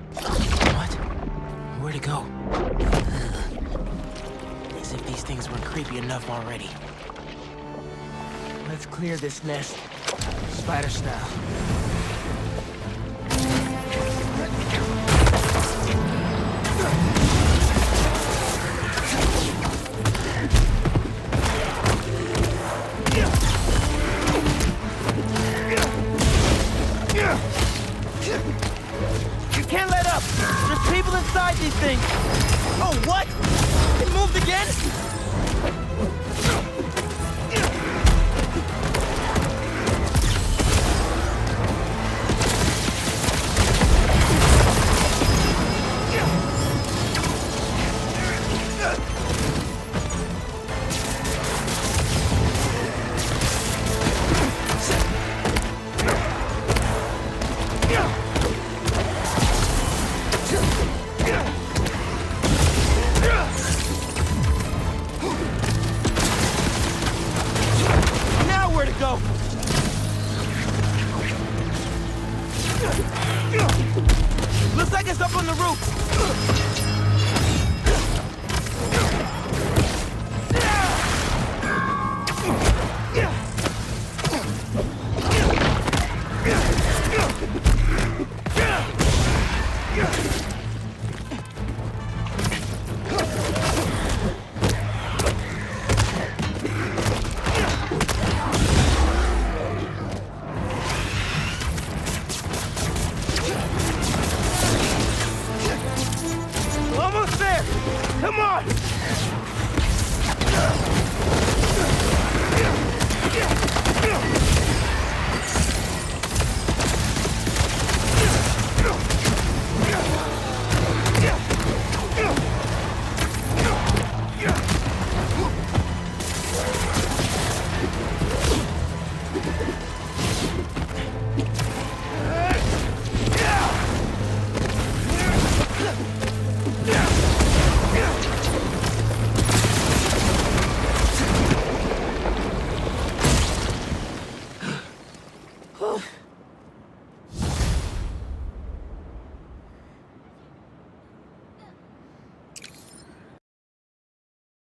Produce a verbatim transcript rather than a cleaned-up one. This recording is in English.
What? Where'd it go? As if these things weren't creepy enough already. Let's clear this nest, spider style. You can't let up! There's people inside these things! Oh, what? It moved again? Now where to go? Looks like it's up on the roof. Almost there! Come on!